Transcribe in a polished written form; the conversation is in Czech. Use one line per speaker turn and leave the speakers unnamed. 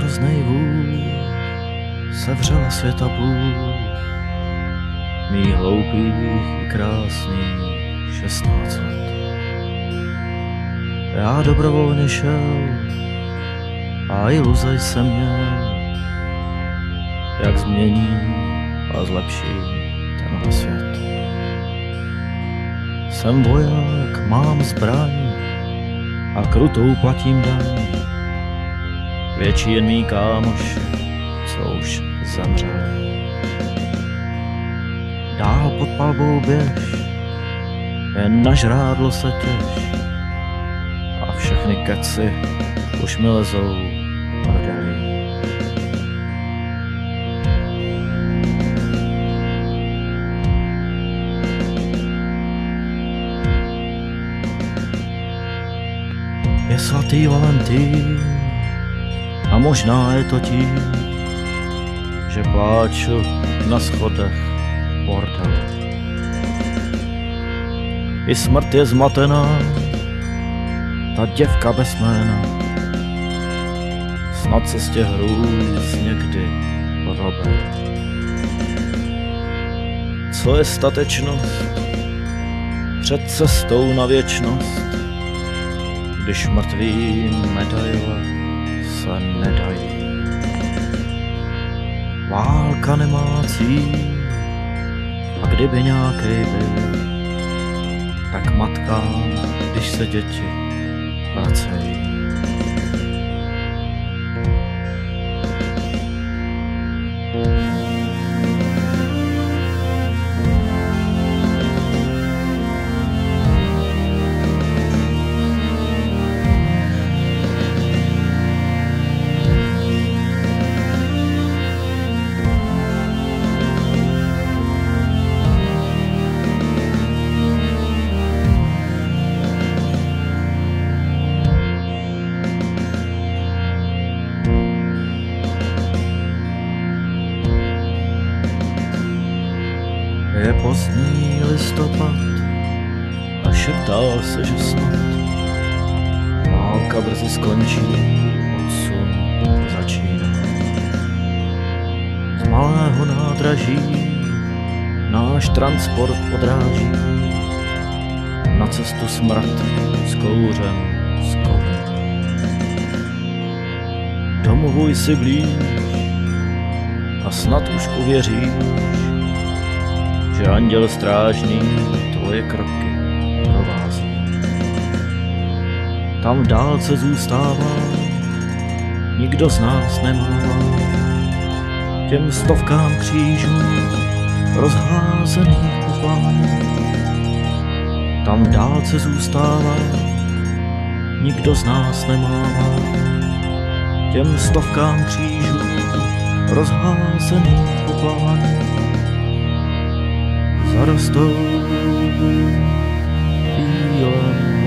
hroznej vůl sevřela světa půl, mých hloupých i krásných 16 let. Já dobrovolně šel a iluze jsem měl, jak změní a zlepší tenhle svět. Jsem voják, mám zbraň a krutou platím daň. Větší jen mý kámoši, co už zemřeli. Dál pod palbou běž, jen na žrádlo se těš. A všechny keci už mi lezou prdeli. Je svatý Valentín a možná je to tím, že pláču na schodech bordelu. I smrt je zmatená, ta děvka bez jména, snad se z těch hrůz někdy robe. Co je statečnost před cestou na věčnost, když mrtvým medaile se nedají. Válka nemá cíl, a kdyby nějaký byl, tak matkám, když se děti vracejí. Je pozdní listopad a šeptá se, že snad válka brzy skončí, odsun začíná. Z malého nádraží náš transport odráží na cestu smrad s kouřem z kovy. Domovuj si blíž a snad už uvěříš, že anděl strážný tvoje kroky provází. Tam v dálce zůstává, nikdo z nás nemává těm stovkám křížů rozházených po pláni. Tam v dálce zůstává, nikdo z nás nemává těm stovkám křížů rozházených po pláni. Zarostou bílem